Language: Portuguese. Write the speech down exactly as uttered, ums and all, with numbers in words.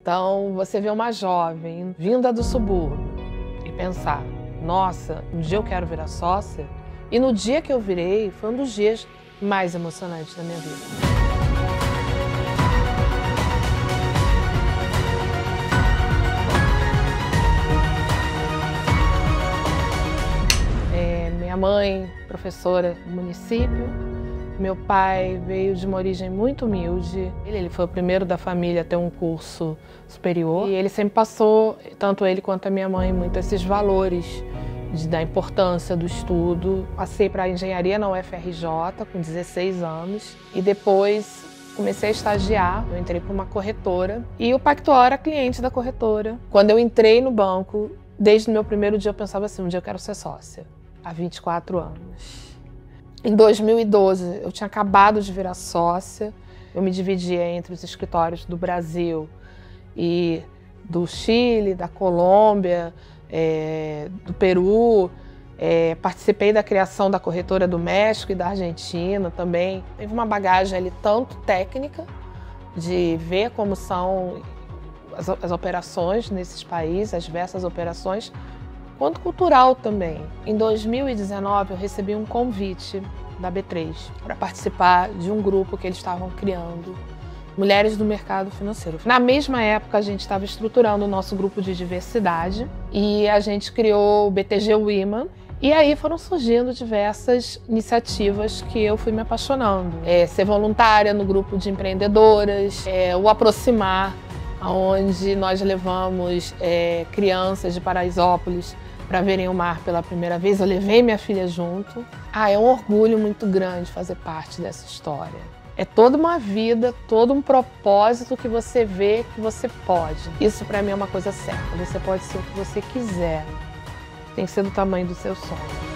Então, você vê uma jovem vinda do subúrbio e pensar, nossa, um dia eu quero virar sócia, e no dia que eu virei, foi um dos dias mais emocionantes da minha vida. Minha mãe, professora do município, meu pai veio de uma origem muito humilde. Ele, ele foi o primeiro da família a ter um curso superior e ele sempre passou, tanto ele quanto a minha mãe, muito esses valores de, da importância do estudo. Passei para a engenharia na U F R J com dezesseis anos e depois comecei a estagiar. Eu entrei para uma corretora e o Pactual era cliente da corretora. Quando eu entrei no banco, desde o meu primeiro dia eu pensava assim, um dia eu quero ser sócia. Há vinte e quatro anos. Em dois mil e doze, eu tinha acabado de virar sócia. Eu me dividia entre os escritórios do Brasil e do Chile, da Colômbia, é, do Peru. É, participei da criação da corretora do México e da Argentina também. Teve uma bagagem ali tanto técnica, de ver como são as, as operações nesses países, as diversas operações, quanto cultural também. Em dois mil e dezenove, eu recebi um convite da B três para participar de um grupo que eles estavam criando, Mulheres do Mercado Financeiro. Na mesma época, a gente estava estruturando o nosso grupo de diversidade e a gente criou o B T G Women. E aí foram surgindo diversas iniciativas que eu fui me apaixonando. É, ser voluntária no grupo de empreendedoras, é, o Aproximar, onde nós levamos é, crianças de Paraisópolis para verem o mar pela primeira vez. Eu levei minha filha junto. Ah, é um orgulho muito grande fazer parte dessa história. É toda uma vida, todo um propósito que você vê que você pode. Isso para mim é uma coisa certa. Você pode ser o que você quiser. Tem que ser do tamanho do seu sonho.